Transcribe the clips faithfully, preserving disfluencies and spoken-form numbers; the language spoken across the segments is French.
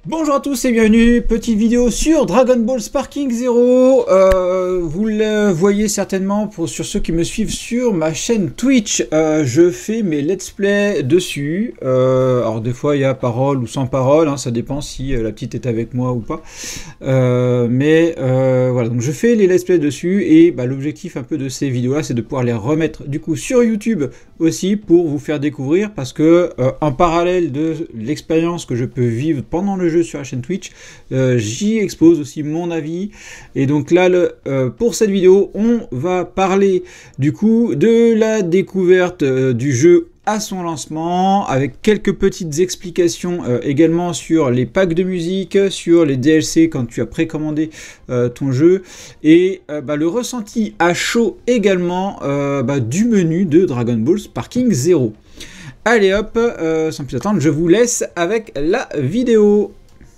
Bonjour à tous et bienvenue, petite vidéo sur Dragon Ball Sparking Zero. Euh, vous le voyez certainement pour sur ceux qui me suivent sur ma chaîne Twitch. Euh, je fais mes let's play dessus. Euh, alors des fois il y a parole ou sans parole, hein, ça dépend si euh, la petite est avec moi ou pas. Euh, mais euh, voilà, donc je fais les let's play dessus et bah, l'objectif un peu de ces vidéos là c'est de pouvoir les remettre du coup sur YouTube aussi pour vous faire découvrir, parce que euh, en parallèle de l'expérience que je peux vivre pendant le jeu sur la chaîne Twitch, euh, j'y expose aussi mon avis. Et donc là le, euh, pour cette vidéo on va parler du coup de la découverte euh, du jeu à son lancement, avec quelques petites explications euh, également sur les packs de musique, sur les D L C quand tu as précommandé euh, ton jeu, et euh, bah, le ressenti à chaud également euh, bah, du menu de Dragon Ball Sparking Zero. Allez hop, euh, sans plus attendre, je vous laisse avec la vidéo.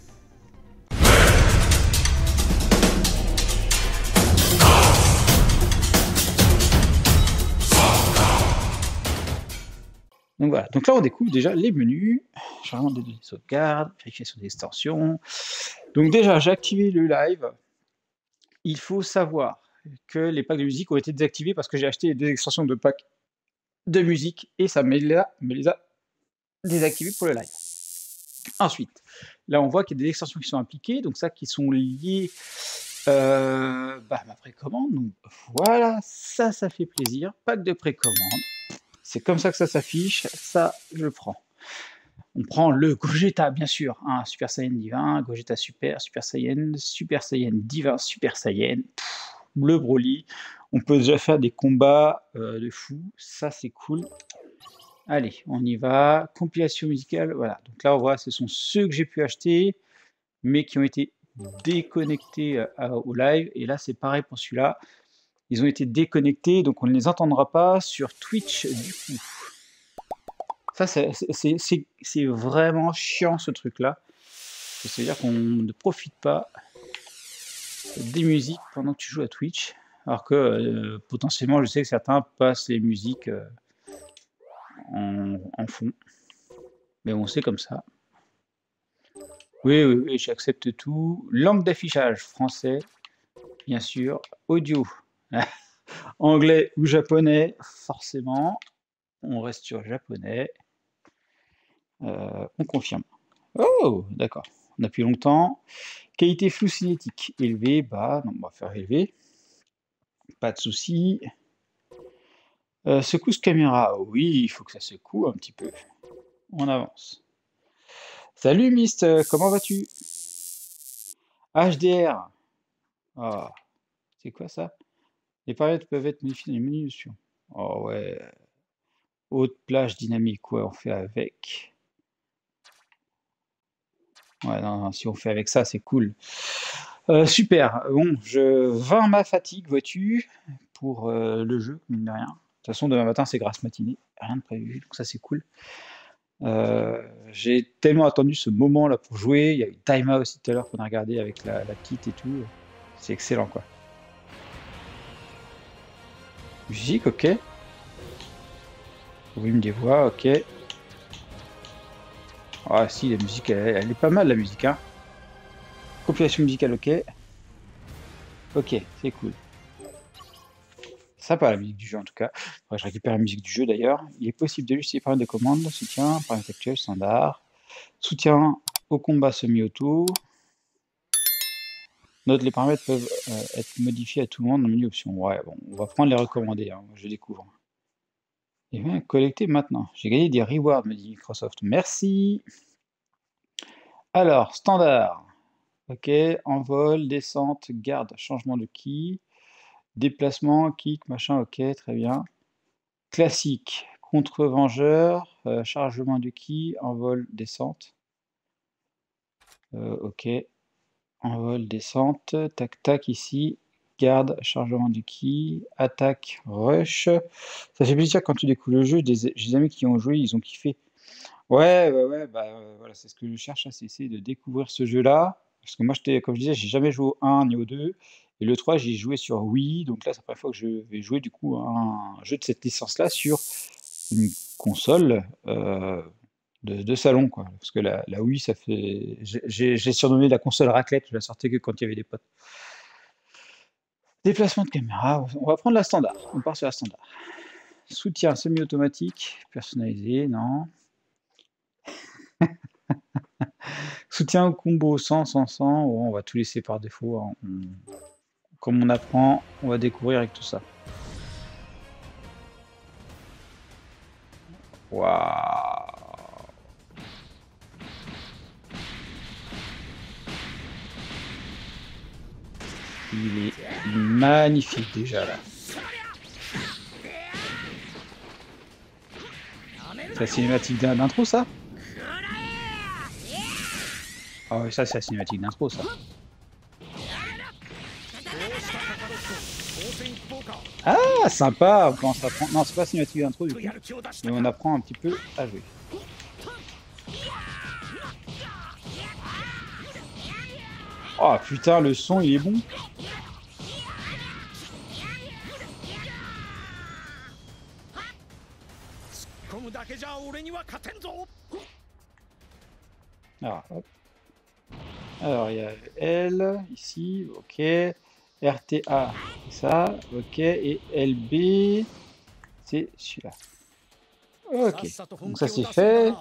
Donc voilà, donc là on découvre déjà les menus, changement de sauvegarde, vérification d'extension. Donc déjà j'ai activé le live. Il faut savoir que les packs de musique ont été désactivés parce que j'ai acheté les deux extensions de packs de musique et ça me les a, me les a désactivés pour le live. Ensuite, là on voit qu'il y a des extensions qui sont appliquées, donc ça qui sont liées euh, bah, à ma précommande. Donc voilà, ça, ça fait plaisir. Pack de précommande. C'est comme ça que ça s'affiche, ça je le prends. On prend le Gogeta bien sûr, hein, Super Saiyan Divin, Gogeta Super, Super Saiyan, Super Saiyan Divin, Super Saiyan, pff, le Broly. On peut déjà faire des combats euh, de fou, ça c'est cool. Allez, on y va, compilation musicale, voilà. Donc là on voit, ce sont ceux que j'ai pu acheter, mais qui ont été déconnectés euh, au live. Et là c'est pareil pour celui-là. Ils ont été déconnectés, donc on ne les entendra pas sur Twitch du coup. Ça, c'est vraiment chiant ce truc-là. C'est-à-dire qu'on ne profite pas des musiques pendant que tu joues à Twitch. Alors que euh, potentiellement, je sais que certains passent les musiques euh, en, en fond. Mais bon, c'est comme ça. Oui, oui, oui, j'accepte tout. Langue d'affichage, français, bien sûr. Audio. Anglais ou japonais, forcément. On reste sur japonais. Euh, on confirme. Oh, d'accord. On appuie longtemps. Qualité flou cinétique, élevé, bas. Non, on va faire élevé. Pas de souci. Euh, secousse caméra. Oui, il faut que ça secoue un petit peu. On avance. Salut Mist, comment vas-tu? H D R. Oh, c'est quoi ça? Les paramètres peuvent être modifiés dans les menus dessus. Oh ouais. Haute plage dynamique, ouais, on fait avec. Ouais, non, non, si on fait avec ça, c'est cool. Euh, super. Bon, je vins ma fatigue, vois-tu, pour euh, le jeu, mine de rien. De toute façon, demain matin, c'est grasse matinée. Rien de prévu, donc ça, c'est cool. Euh, j'ai tellement attendu ce moment-là pour jouer. Il y a eu Taima aussi tout à l'heure qu'on a regardé avec la, la petite et tout. C'est excellent, quoi. Musique, ok. Volume des voix, ok. Ah si, la musique, elle, elle est pas mal, la musique, hein. Compilation musicale, ok. Ok, c'est cool. Sympa la musique du jeu en tout cas. Faudrait que je récupère la musique du jeu d'ailleurs. Il est possible de justifier les paramètres de commande, soutien, paramètres actuels, standard, soutien au combat semi-auto. Note, les paramètres peuvent euh, être modifiés à tout moment dans le menu options. Ouais, bon, on va prendre les recommandés, hein, je découvre. Et bien, collecter maintenant. J'ai gagné des rewards, me dit Microsoft. Merci. Alors, standard. Ok, envol, descente, garde, changement de ki, déplacement, kick, machin, ok, très bien. Classique, contre-vengeur, euh, chargement de ki, envol, descente. Euh, ok, envol, descente, tac tac ici, garde, chargement du ki, attaque, rush. Ça fait plaisir quand tu découvres le jeu, j'ai des amis qui ont joué, ils ont kiffé. Ouais, ouais, ouais, bah euh, voilà, c'est ce que je cherche, c'est essayer de découvrir ce jeu-là. Parce que moi, j'étais, comme je disais, j'ai jamais joué au un ni au deux. Et le trois, j'y ai joué sur Wii. Donc là, c'est la première fois que je vais jouer du coup à un jeu de cette licence-là sur une console. Euh, de, de salon, quoi. Parce que la, la Wii, ça fait... J'ai j'ai surnommé la console raclette, je la sortais que quand il y avait des potes. Déplacement de caméra, on va prendre la standard, on part sur la standard. Soutien semi-automatique, personnalisé, non. Soutien au combo cent, cent, cent, oh, on va tout laisser par défaut. Hein. On... Comme on apprend, on va découvrir avec tout ça. Waouh! Il est magnifique déjà là. C'est la cinématique d'intro ça? Ah oui, ça c'est la cinématique d'intro ça. Ah, sympa, on commence à apprendre. Non, c'est pas la cinématique d'intro du coup, mais on apprend un petit peu à jouer. Oh putain, le son il est bon. Alors, hop. Alors, il y a L ici, ok. R T A, c'est ça, ok. Et L B, c'est celui-là. Ok, donc ça c'est fait.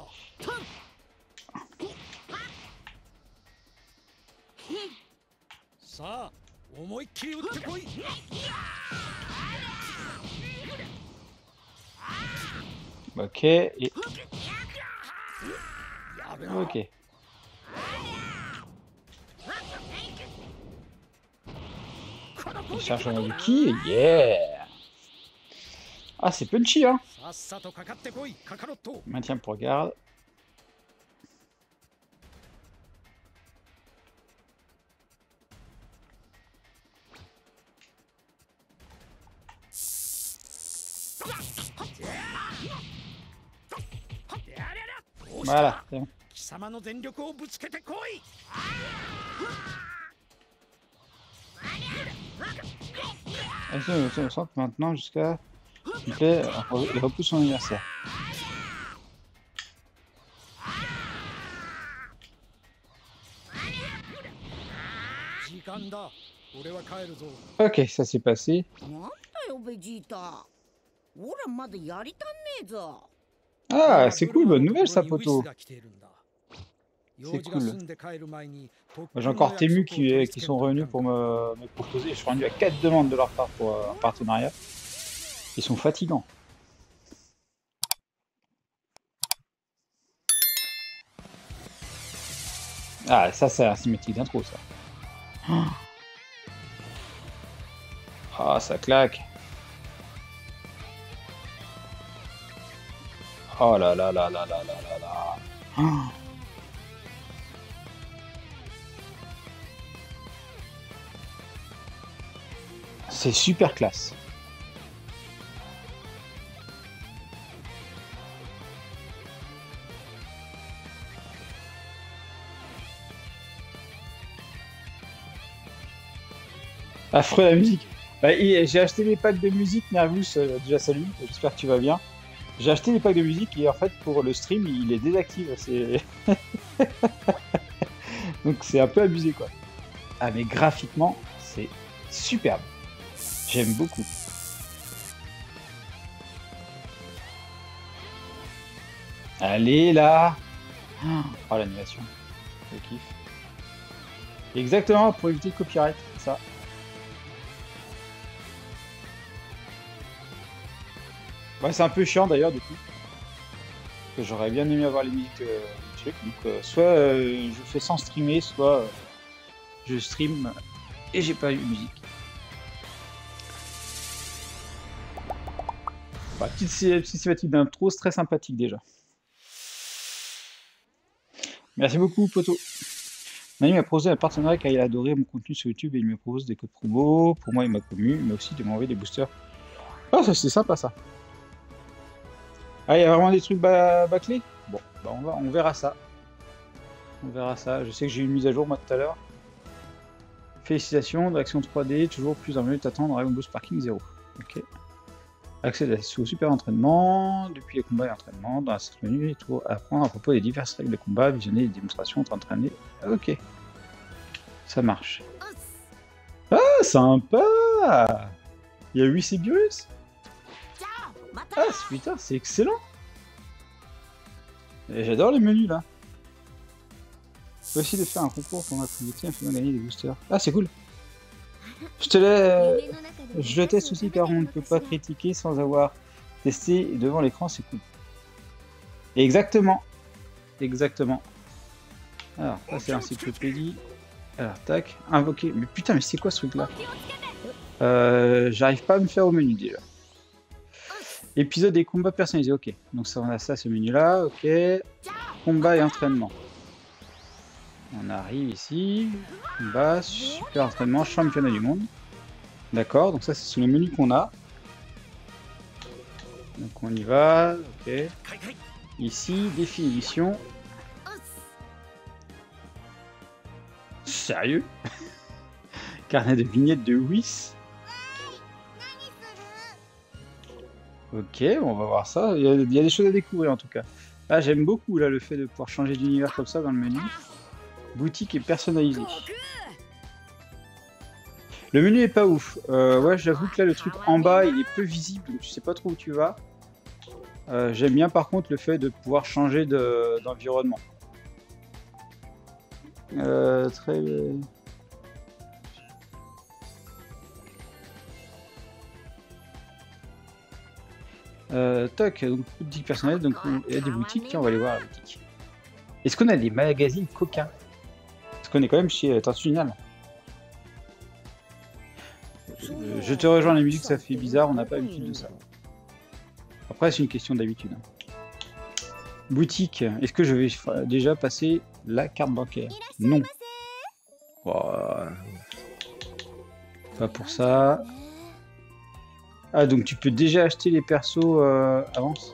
Ok, et... Ok. Chargement du ki, yeah! Ah, c'est punchy, hein! Maintien pour garde. Voilà, c'est bon. On sent maintenant jusqu'à il repousse son anniversaire. Ok, ça s'est passé. Ah, c'est cool, bonne nouvelle ça, poteau. C'est cool. J'ai encore Temu qui, qui sont revenus pour me, me proposer. Je suis rendu à quatre demandes de leur part pour un partenariat. Ils sont fatigants. Ah, ça, c'est un cinématique d'intro, ça. Ah, ça claque. Oh là là là là là là là là. C'est super classe. Affreux la musique. Bah, j'ai acheté les packs de musique, Nervus, euh, déjà salut, j'espère que tu vas bien. J'ai acheté les packs de musique et en fait pour le stream il est désactivé. Donc c'est un peu abusé quoi. Ah mais graphiquement c'est superbe. J'aime beaucoup. Allez là. Oh l'animation. Je kiffe. Exactement pour éviter le copyright, ça. Ouais, c'est un peu chiant d'ailleurs du coup. Que j'aurais bien aimé avoir les musiques euh, du truc. Donc euh, soit euh, je fais sans streamer, soit euh, je stream et j'ai pas eu de musique. Bah, petite, petite cinématique d'intro, c'est très sympathique déjà. Merci beaucoup, poto. Manu m'a proposé un partenariat car il a adoré mon contenu sur YouTube et il me propose des codes promo. Pour moi, il m'a commu, mais aussi de m'envoyer des boosters. Ah, ça c'est sympa ça. Ah, il y a vraiment des trucs bâclés? Bon, bah on, va, on verra ça. On verra ça. Je sais que j'ai eu une mise à jour moi tout à l'heure. Félicitations, d'action trois D, toujours plus d'un minute à attendre, Dragon Boost Parking zéro. Ok. Accède au super entraînement, depuis les combats et entraînements, dans la section menu, et tout, apprendre à propos des diverses règles de combat, visionner les démonstrations, t'entraîner. Ok. Ça marche. Ah, sympa! Il y a huit Sibirus? Ah, putain, c'est excellent! J'adore les menus là. Faut essayer de faire un concours pour ma communauté en faisant gagner des boosters. Ah, c'est cool! Je te laisse. Je le teste aussi car on ne peut pas critiquer sans avoir testé devant l'écran, c'est cool. Exactement. Exactement. Alors, ça c'est l'encyclopédie. Alors, tac, invoquer. Mais putain, mais c'est quoi ce truc là? euh, J'arrive pas à me faire au menu déjà. Épisode des combats personnalisés, ok. Donc ça, on a ça, ce menu là, ok. Combat et entraînement. On arrive ici. Combat, super entraînement, championnat du monde. D'accord, donc ça ce sont les menus qu'on a. Donc on y va, ok. Ici, définition. Sérieux? Carnet de vignettes de Whis. Ok, on va voir ça. Il y, a, il y a des choses à découvrir en tout cas. Ah, j'aime beaucoup là le fait de pouvoir changer d'univers comme ça dans le menu. Boutique et personnalisée. Le menu est pas ouf. Euh, ouais, j'avoue que là le truc en bas il est peu visible, donc tu sais pas trop où tu vas. Euh, J'aime bien par contre le fait de pouvoir changer d'environnement. Euh, très. Euh, toc, donc boutique personnelle, donc il y a des boutiques, tiens, on va aller voir la boutique. Est-ce qu'on a des magazines coquins? Parce qu'on est quand même chez Tortuginal. Euh, je te rejoins, la musique ça fait bizarre, on n'a pas l'habitude de ça. Après c'est une question d'habitude. Boutique, est-ce que je vais déjà passer la carte bancaire? Non. Oh, pas pour ça. Ah, donc tu peux déjà acheter les persos euh, avance.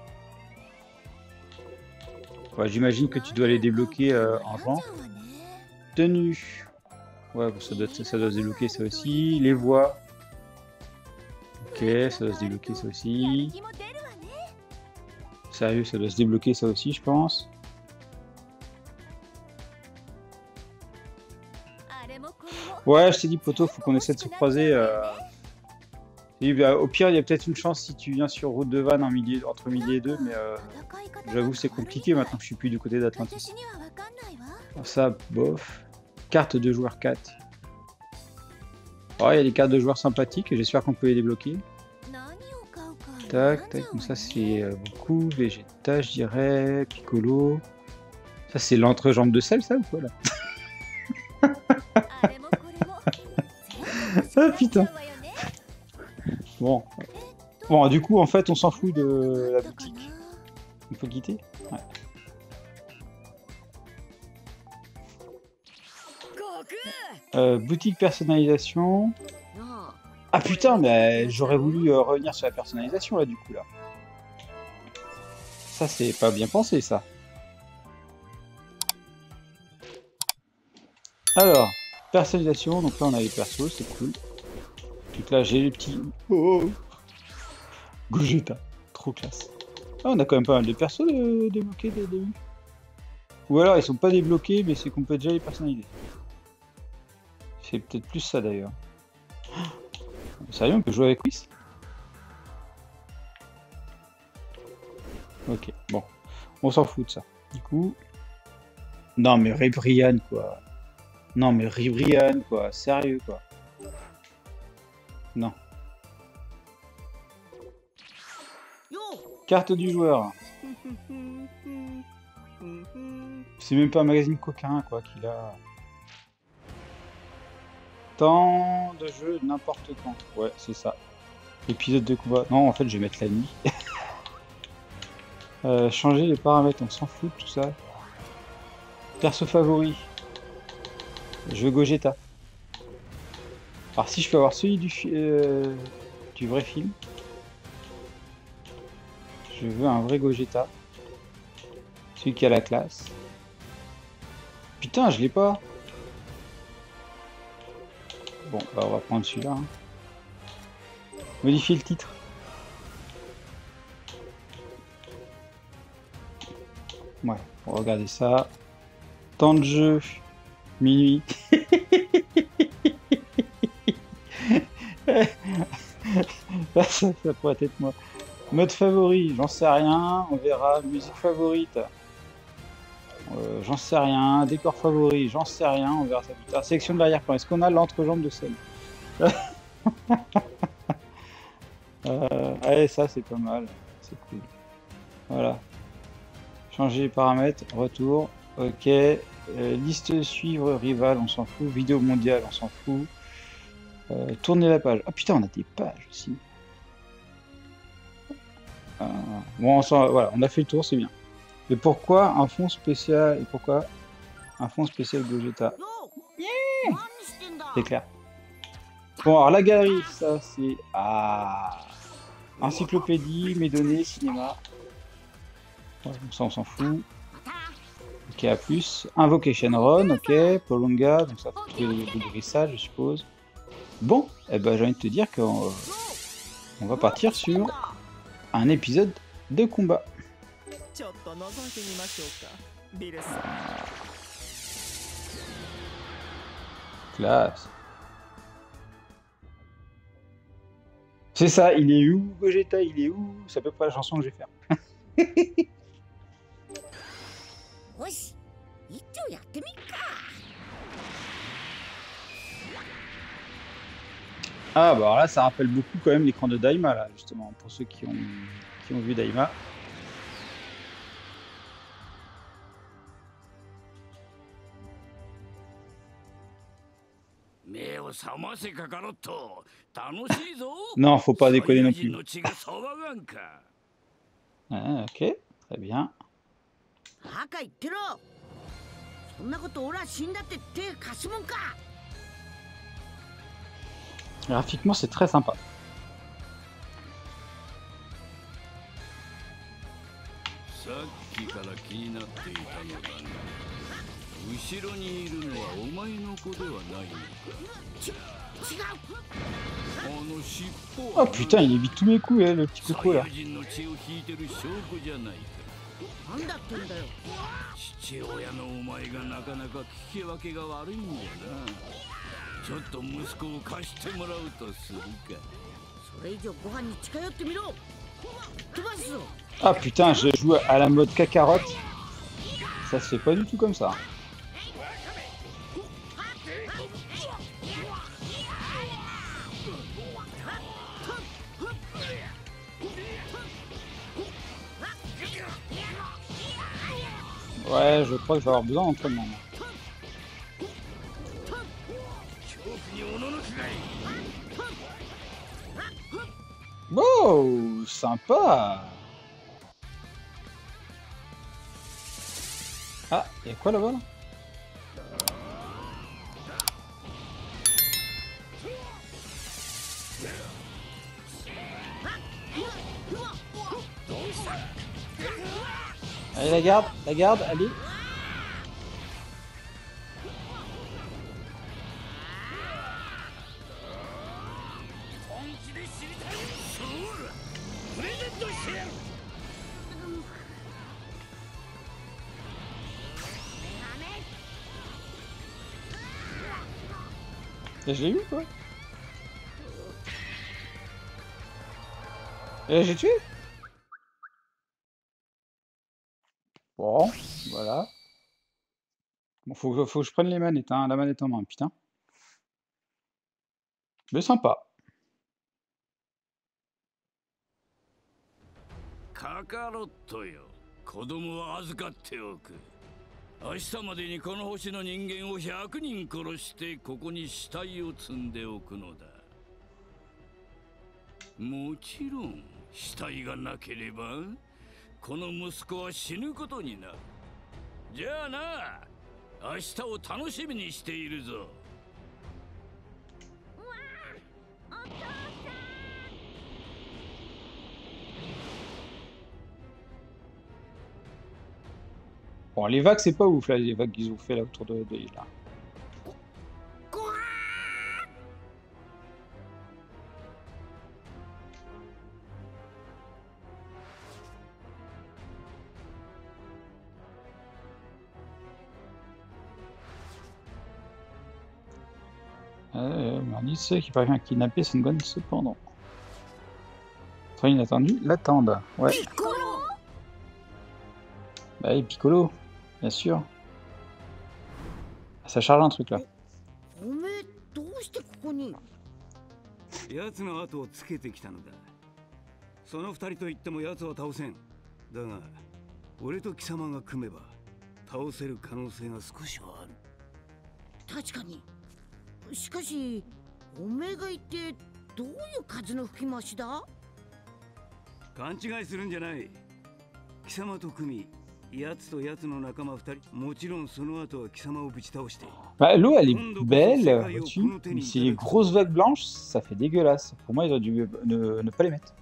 Ouais, j'imagine que tu dois les débloquer euh, en genre. Tenue. Ouais, bon, ça, doit, ça doit se débloquer ça aussi. Les voix. Ok, ça doit se débloquer ça aussi. Sérieux, ça doit se débloquer ça aussi, je pense. Ouais, je t'ai dit, poteau, faut qu'on essaie de se croiser. Euh... Et bah, au pire, il y a peut-être une chance si tu viens sur route de Vannes en midi, entre midi et deux, mais euh, j'avoue c'est compliqué maintenant que je suis plus du côté d'Atlantis. Ça, bof. Carte de joueur quatre. Ouais, il y a des cartes de joueurs sympathiques et j'espère qu'on peut les débloquer. Tac, tac, donc ça c'est euh, beaucoup. Vegeta, je dirais. Piccolo. Ça c'est l'entrejambe de sel, ça ou quoi là? Ah putain. Bon. Bon, du coup, en fait, on s'en fout de la boutique. On peut quitter? Ouais. Euh, boutique personnalisation. Ah putain, mais j'aurais voulu euh, revenir sur la personnalisation là, du coup, là. Ça, c'est pas bien pensé, ça. Alors, personnalisation. Donc là, on a les persos, c'est cool. Donc là, j'ai les petits... Oh, Gogeta, trop classe. Ah, on a quand même pas mal de persos de... débloqués dès le début. Ou alors, ils sont pas débloqués, mais c'est qu'on peut déjà les personnaliser. C'est peut-être plus ça, d'ailleurs. Sérieux, on peut jouer avec Whis? Ok, bon. On s'en fout de ça. Du coup... Non, mais Ribrian, quoi. Non, mais Ribrian, quoi. Sérieux, quoi. Non. Carte du joueur. C'est même pas un magazine coquin, quoi, qu'il a. Temps de jeu n'importe quand. Ouais, c'est ça. Épisode de combat. Non, en fait, je vais mettre la nuit. euh, changer les paramètres, on s'en fout de tout ça. Perso favori. Je veux Gogeta. Alors si je peux avoir celui du, euh, du vrai film. Je veux un vrai Gogeta. Celui qui a la classe. Putain, je l'ai pas. Bon, bah on va prendre celui-là. Hein. Modifier le titre. Ouais, on va regarder ça. Temps de jeu, minuit. ça, ça, ça pourrait être moi. Mode favori, j'en sais rien, on verra. Musique favorite, euh, j'en sais rien. Décor favori, j'en sais rien, on verra ça plus tard. Sélection de l'arrière-plan, est-ce qu'on a l'entrejambe de scène? euh, Allez, ça c'est pas mal, c'est cool. Voilà. Changer les paramètres, retour, ok. Euh, liste suivre, rival, on s'en fout. Vidéo mondiale, on s'en fout. Euh, tourner la page. Ah putain, on a des pages aussi. Euh, bon, on, s'en- voilà, on a fait le tour, c'est bien. Et pourquoi un fond spécial et pourquoi un fond spécial Gogeta? C'est clair. Bon, alors la galerie, ça c'est ah encyclopédie, mes données, cinéma. Ouais, bon, ça on s'en fout. Ok, à plus. Invocation Run, ok. Polonga, donc ça faut trouver le grissage, je suppose. Bon, eh ben j'ai envie de te dire qu'on on va partir sur un épisode de combat. Classe. C'est ça, il est où Gogeta, il est où? C'est à peu près la chanson que je vais faire. Ah bah alors là ça rappelle beaucoup quand même l'écran de Daima là justement pour ceux qui ont qui ont vu Daima. Non, faut pas déconner non plus. Ah, ok, très bien. Graphiquement c'est très sympa. Oh putain, il évite tous mes coups, hein, le petit coco là. Ah putain, je joue à la mode cacarotte. Ça se fait pas du tout comme ça. Ouais, je crois que je vais avoir besoin d'entraînement. Wow, sympa. Ah, y'a quoi là-bas là? Allez, la garde, la garde, allez. Et je l'ai eu quoi? Et j'ai tué? Bon, voilà. Bon, faut, faut que je prenne les manettes, hein, la manette en main, putain. Mais sympa. Bon, les vagues, c'est pas ouf là, les vagues qu'ils ont fait là autour de, de l'île là. Euh, Marnis qui parvient à kidnapper Sengon cependant. Très inattendu, l'attendent. Ouais. Bah oui, Piccolo, bien sûr. Ça charge un truc là. 奴の後をつけてきたのだ。その二人と言っても奴は倒せん。だが、俺と貴様が組めば倒せる可能性が少しはある。確かに。しかし、おめえが言ってどういう数の吹き回しだ？勘違いするんじゃない。貴様と組み、奴と奴の仲間二人、もちろんその後は貴様をぶち倒して。 Bah, l'eau elle est belle, vois-tu, mais c'est les grosses vagues blanches, ça fait dégueulasse. Pour moi, ils auraient dû ne, ne pas les mettre.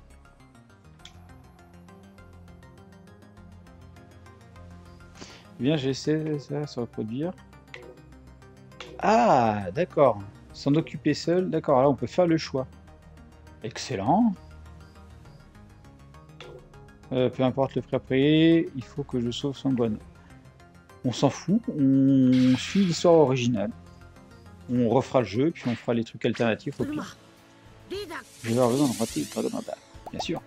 Bien, j'essaie ça se reproduire. Ah, d'accord. S'en occuper seul, d'accord, là on peut faire le choix. Excellent. Euh, peu importe le prix à payer, il faut que je sauve Sengon. On s'en fout, on suit l'histoire originale. On refera le jeu, puis on fera les trucs alternatifs au pire. Je vais avoir besoin de rater le dragon en bas, bien sûr.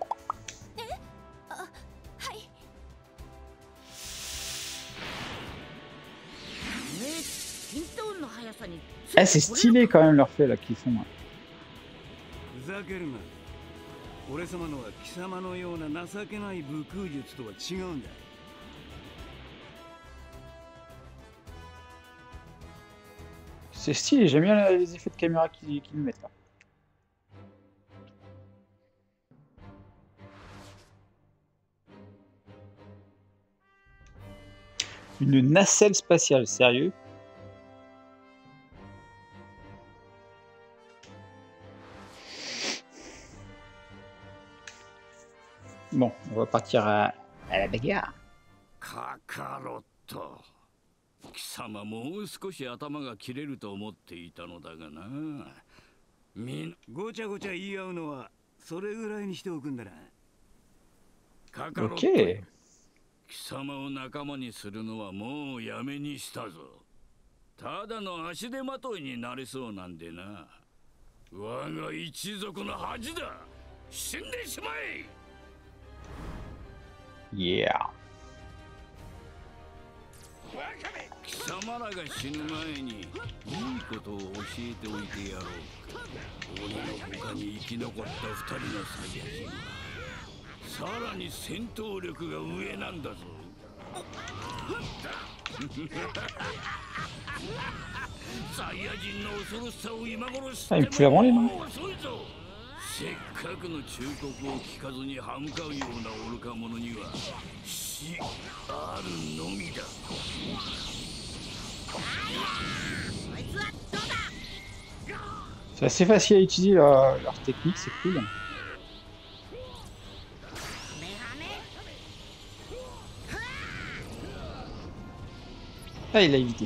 Ah, c'est stylé quand même leur fait là qu'ils font. Hein. 俺様のは貴様のような情けない武空術とは違うんだ。C'est stylé, j'aime bien les effets de caméra qu'ils qu'ils nous mettent là. Une nacelle spatiale, sérieux? Bon, on va partir à, à la bagarre. Kakaroto. 貴様もう少し頭が切れると思っていたのだがな。みんごちゃごちゃ言い合うのはそれぐらいにしておくんだな。カカロット。貴様を仲間にするのはもうやめにしたぞ。ただの足手まといになりそうなんでな。我が一族の恥だ。死んでしまえ。Yeah. 貴様らが死ぬ前にいいことを教えておいてやろう。俺の他に生き残った二人のサイヤ人はさらに戦闘力が上なんだぞ。サイヤ人の恐ろしさを今頃知っても遅いぞ。せっかくの忠告を聞かずに歯向かうような愚か者には死あるのみだ。C'est assez facile à utiliser leur, leur technique, c'est cool. Ah, il a évité.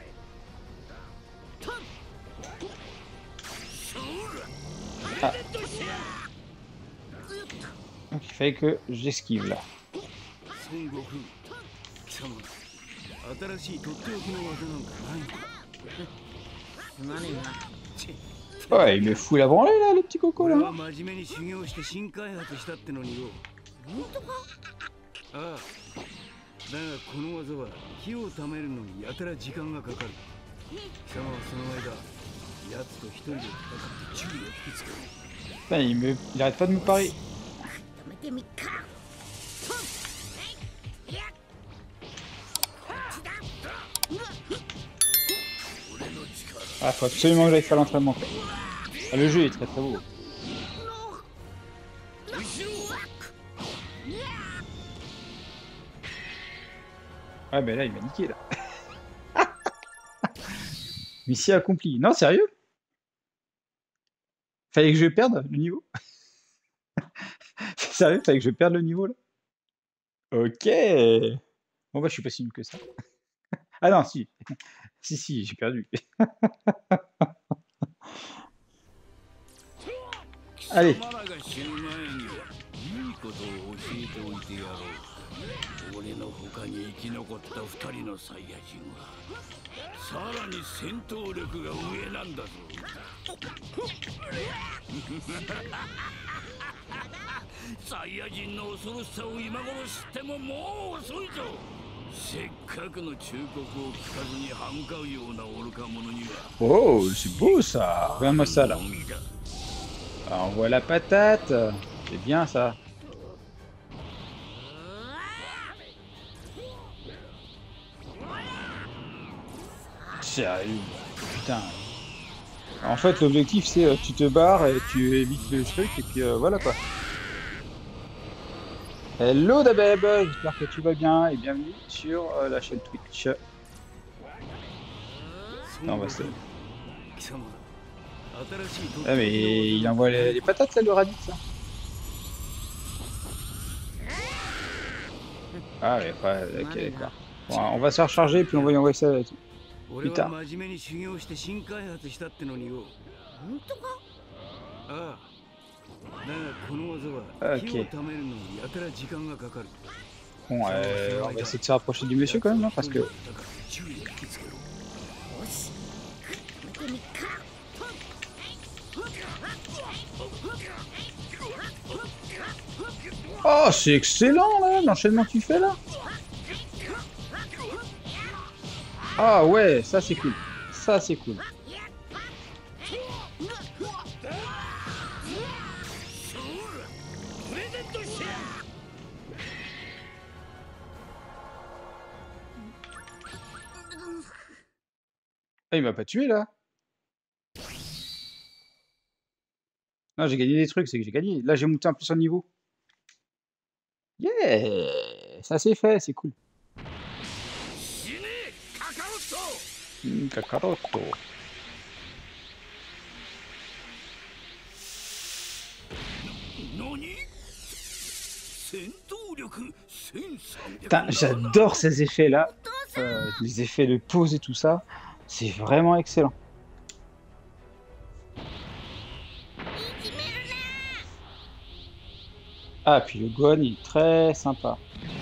Ah. Donc il fallait que j'esquive là. Ouais, il me fout la branlée là, le petit coco là. Putain, il, me... il arrête pas de me parler. Ah, faut absolument que j'aille faire l'entraînement. Ah, le jeu est très très beau. Ah ben là il m'a niqué là. Mission accomplie. Non, sérieux? Fallait que je perde le niveau? Sérieux, fallait que je perde le niveau là? Ok. Bon bah je suis pas si nul que ça. Ah non, si. Si, si, j'ai perdu. Allez. さらに戦闘力が上なんだぞ。サイヤ人の恐ろしさを今頃知ってももう遅いぞ。せっかくの忠告を聞かずに歯向かうような愚か者には。 Oh, c'est beau ça. Regarde-moi ça là. Alors, on voit la patate. C'est bien ça. Sérieux. Putain. En fait, l'objectif c'est euh, tu te barres et tu évites le truc et puis euh, voilà quoi. Hello Dabeb, j'espère que tu vas bien et bienvenue sur euh, la chaîne Twitch. Non, on va se... Ah mais il envoie les, les patates là, le radix ça. Ah ouais, ouais ok d'accord. Bon, on va se recharger puis on va y envoyer ça plus tard. Ok. Bon, euh, on va essayer de se rapprocher du monsieur quand même, hein, parce que... Oh, c'est excellent là, l'enchaînement que tu fais là. Ah ouais, ça c'est cool. Ça c'est cool. Ah, il m'a pas tué là. Non, j'ai gagné des trucs, c'est que j'ai gagné. Là, j'ai monté un plus en niveau. Yeah, ça c'est fait, c'est cool. Mmh, Kakaroto. Putain, j'adore ces effets là. Euh, les effets de pause et tout ça. C'est vraiment excellent. Ah, puis le Gohan il est très sympa.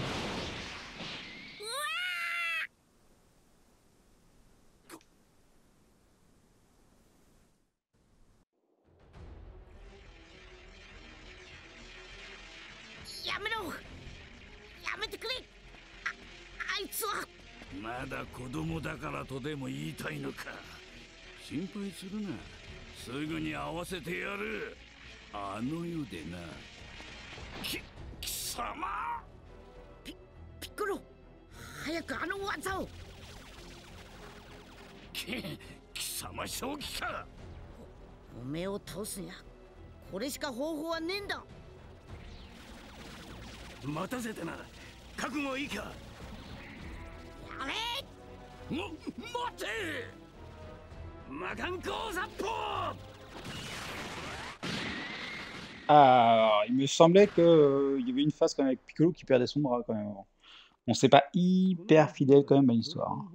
Ah, il me semblait que euh, il y avait une phase quand même avec Piccolo qui perdait son bras quand même. On s'est pas hyper fidèle quand même à l'histoire. Hein.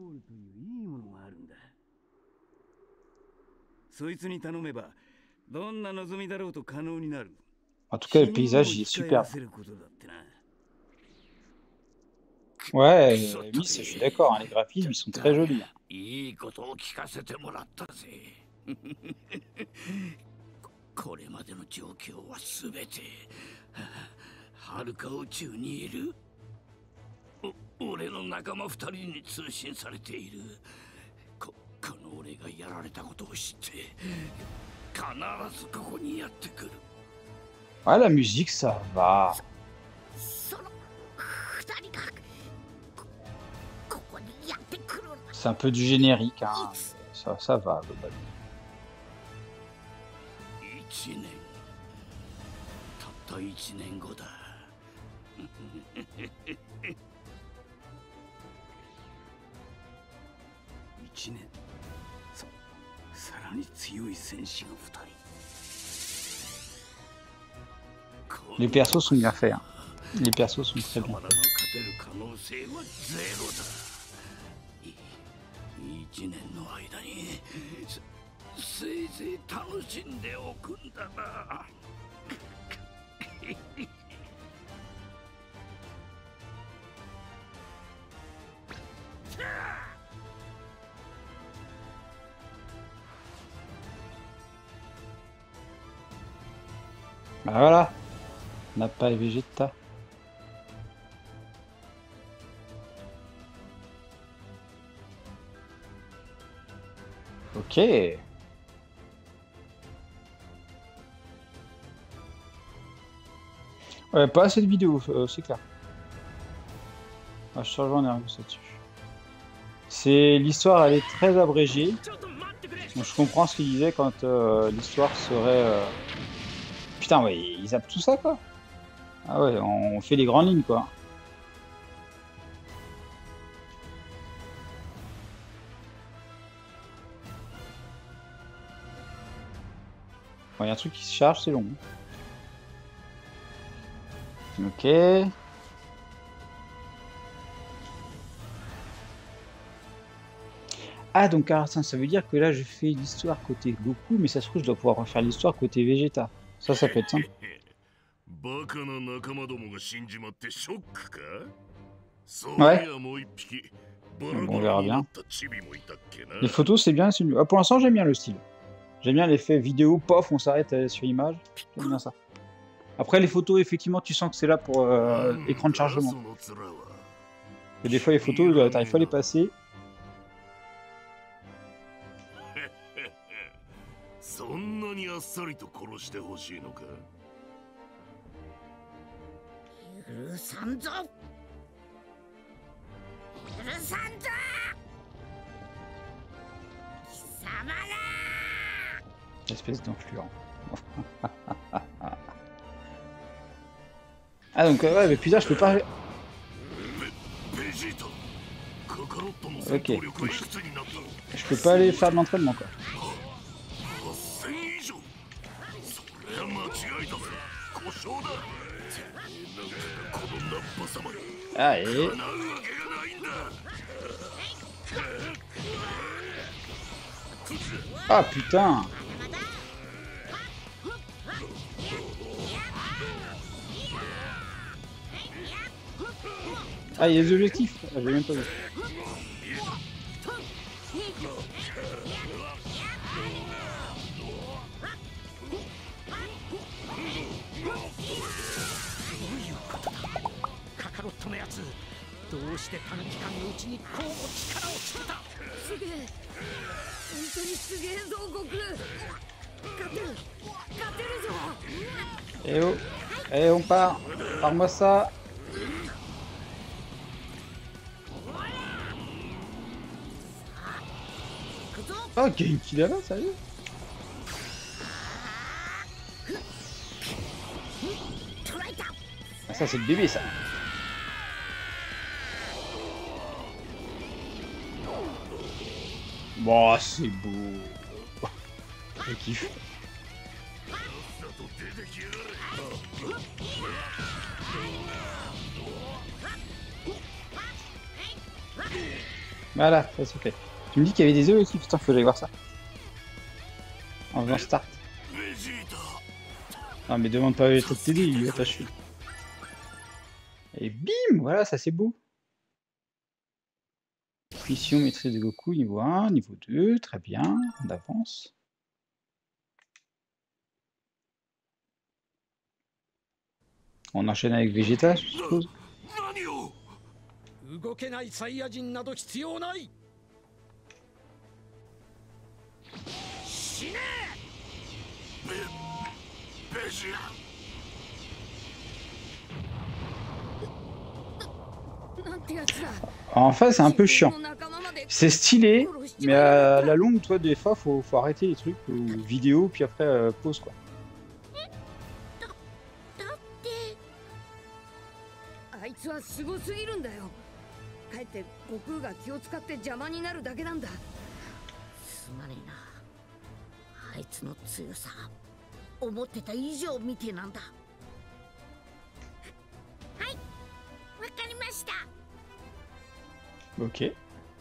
En tout cas, le paysage il est superbe. Ouais, oui, je suis d'accord, hein, les graphismes ils sont très jolis. Hein. Ouais, la musique ça va. C'est un peu du générique, hein. ça, ça va globalement. Les persos sont bien faits. Hein. Les persos sont très bien faits. Bah voilà, Nappa et Vegeta. Ok. Ouais, pas assez de vidéos, euh, c'est clair. Ah, je rejoins un peu là-dessus. C'est l'histoire, elle est très abrégée. Donc je comprends ce qu'il disait quand euh, l'histoire serait. Euh... Putain, ouais, ils zappent tout ça quoi. Ah ouais, on fait les grandes lignes quoi. Bon, y a un truc qui se charge, c'est long. Ok. Ah, donc ah, ça, ça veut dire que là, je fais l'histoire côté Goku, mais ça se trouve, je dois pouvoir refaire l'histoire côté Vegeta. Ça, ça peut être simple. Ouais. Bon, on verra bien. Les photos, c'est bien. Ah, pour l'instant, j'aime bien le style. J'aime bien l'effet vidéo, pof, on s'arrête euh, sur image. J'aime bien ça. Après, les photos, effectivement, tu sens que c'est là pour euh, écran de chargement. Et des fois, les photos, euh, t'arrives pas à les passer. Espèce d'enfluent. Ah donc euh, ouais mais putain je peux pas... Ok. Donc, je... je peux pas aller faire de l'entraînement quoi. Ah et... Ah putain. Ah, il y a des objectifs. Ah, j'ai même pas vu. Eh oh. Eh on part. Pars-moi ça. Oh, Genki là-bas, sérieux? Ah, ça, c'est le bébé, ça. Bon, c'est beau. Je kiffe. Voilà, ça c'est fait. Tu me dis qu'il y avait des œufs aussi, putain, faut que j'aille voir ça. En faisant start. Non mais demande pas les trucs T D, il va t'acheter. Et bim, voilà, ça c'est beau. Mission maîtrise de Goku, niveau un, niveau deux, très bien, on avance. On enchaîne avec Vegeta, je suppose. En fait, c'est un peu chiant. C'est stylé, mais à la longue, toi, des fois, faut, faut arrêter les trucs, ou vidéo, puis après, euh, pause, quoi. Ok.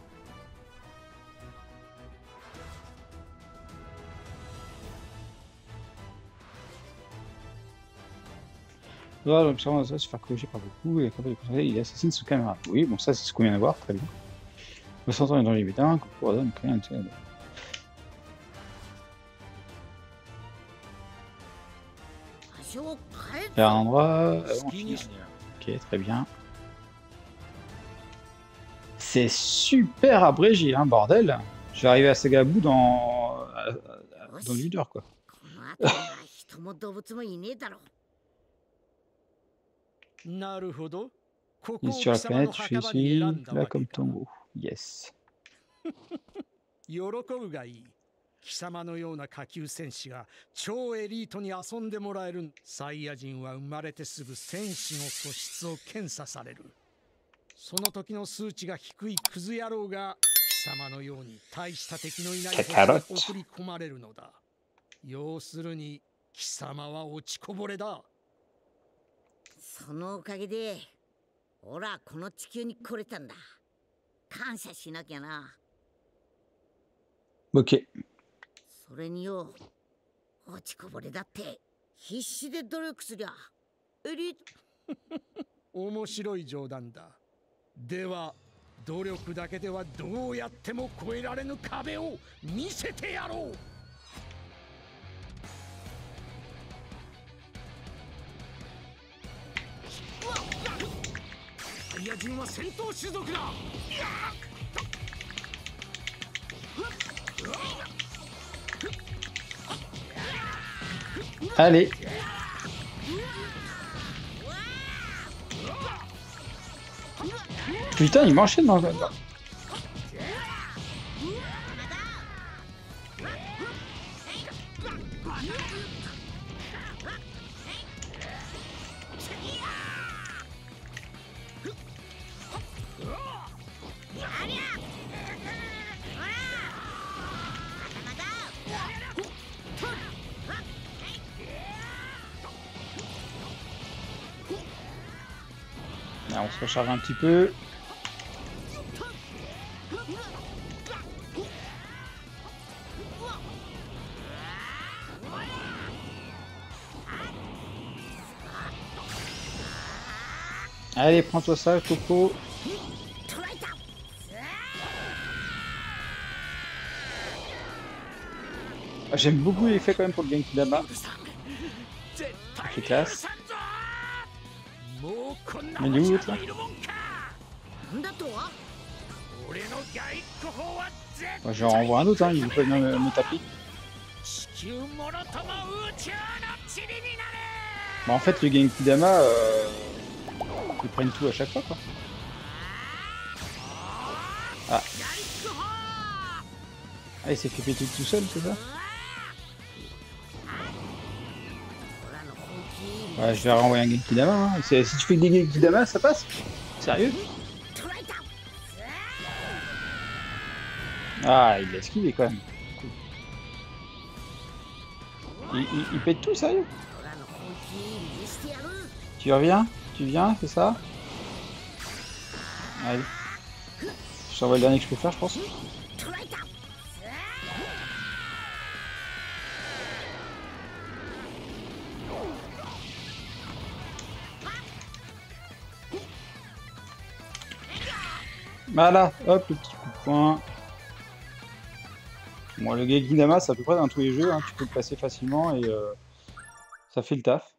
Là, l'observation va se faire corriger par beaucoup et capable de contrôler, il assassine sous caméra. Oui, bon, ça, c'est ce qu'on vient de voir, très bien. Le centre est dans les bétins, pour donner rien intérêt. Faire un endroit... Euh, on finit. Ok, très bien. C'est super abrégé, hein, bordel. Je vais arriver à Sagabou dans... dans une heure, quoi. Et sur la planète, je suis ici, là comme Tongo. Yes. 貴様のような下級戦士が超エリートに遊んでもらえる。サイヤ人は生まれてすぐ戦士の素質を検査される。その時の数値が低いクズ野郎が貴様のように大した敵のいない星に送り込まれるのだ。要するに貴様は落ちこぼれだ。そのおかげで俺はこの地球に来れたんだ。感謝しなきゃな。 Ok. それによ、落ちこぼれだって必死で努力すりゃエリート。面白い冗談だ。では努力だけではどうやっても越えられぬ壁を見せてやろう。サイヤ人は戦闘種族だ。 Allez. Putain, il m'enchaîne dans le... Là, on se recharge un petit peu. Allez, prends-toi ça, Coco. J'aime beaucoup l'effet quand même pour le Genkidama. C'est classe. Mais il est où l'autre là? Ouais, je renvoie un autre, hein, il veut pas venir me, me taper. Bon, en fait, le Genkidama, euh, ils prennent tout à chaque fois, quoi. Ah. Ah, il s'est fait péter tout seul, c'est ça? Ouais, je vais renvoyer un Genkidama, hein. Si tu fais des Genkidama, ça passe? Sérieux? Ah, il l'a esquivé quand même. Cool. Il, il, il pète tout, sérieux? Tu reviens? Tu viens, c'est ça? Allez. Je t'envoie le dernier que je peux faire, je pense. Voilà, hop, le petit coup de poing. Bon, le Genkidama, c'est à peu près dans tous les jeux, hein, tu peux le passer facilement et euh, ça fait le taf.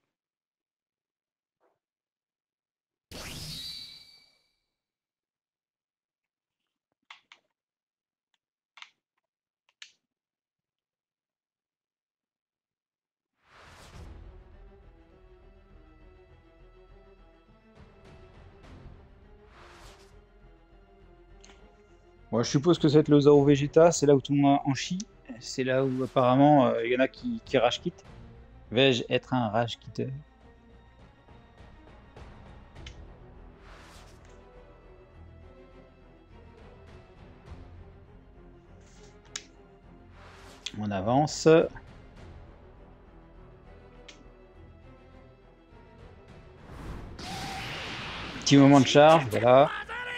Bon, je suppose que ça va être le Zao Vegeta, c'est là où tout le monde en chie. C'est là où apparemment il euh, y en a qui, qui rage quittent. Vais-je être un rage quitteur? On avance. Petit moment de charge, voilà.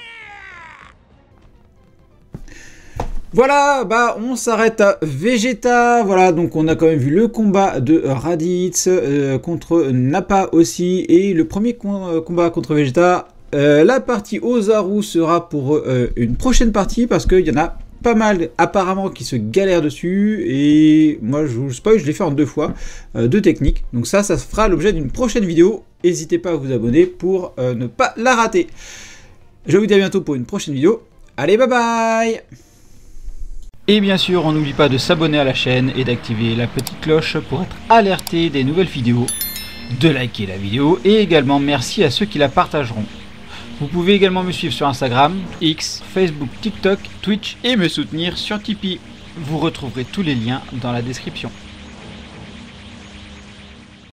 Voilà, bah on s'arrête à Vegeta. Voilà, donc on a quand même vu le combat de Raditz euh, contre Nappa aussi, et le premier com euh, combat contre Vegeta. Euh, la partie Ozaru sera pour euh, une prochaine partie parce qu'il y en a pas mal apparemment qui se galèrent dessus, et moi je vous spoil, je l'ai fait en deux fois, euh, deux techniques. Donc ça, ça fera l'objet d'une prochaine vidéo. N'hésitez pas à vous abonner pour euh, ne pas la rater. Je vous dis à bientôt pour une prochaine vidéo. Allez, bye bye! Et bien sûr, on n'oublie pas de s'abonner à la chaîne et d'activer la petite cloche pour être alerté des nouvelles vidéos, de liker la vidéo et également merci à ceux qui la partageront. Vous pouvez également me suivre sur Instagram, X, Facebook, TikTok, Twitch et me soutenir sur Tipeee. Vous retrouverez tous les liens dans la description.